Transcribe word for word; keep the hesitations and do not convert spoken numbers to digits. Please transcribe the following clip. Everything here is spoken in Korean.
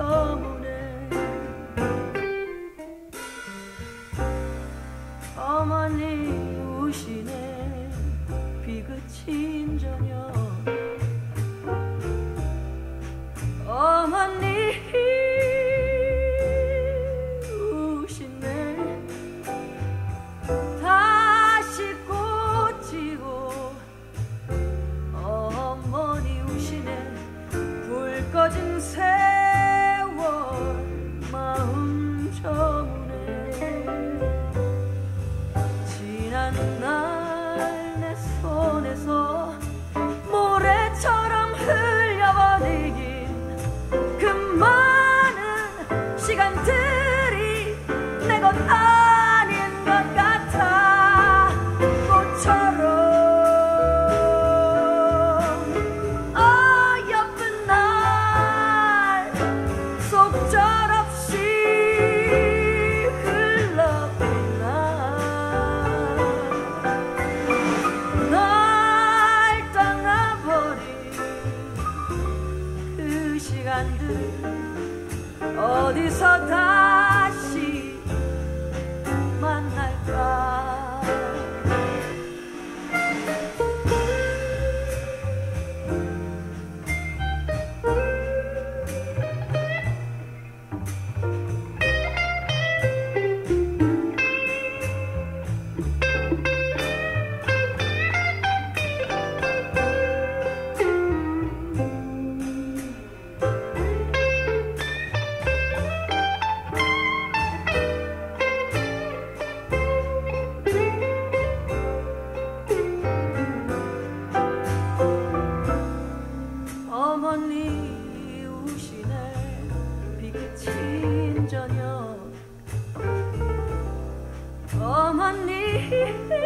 저문에 어머니 우시네 비 그친 저녁 어머니 우시네 다시 꽃지고 어머니 우시네 불 꺼진 세월 마음 저문에 지난 날 내 손에서 모래처럼 흘려버리긴 그 많은 시간들이 내 것 아닌 것 같아 꽃처럼 어여쁜 날 속절없이 흘러버린 날 떠나버린 그 시간들 어디서 다시 만날까 어머니 우시네 비 그친 저녁 어머니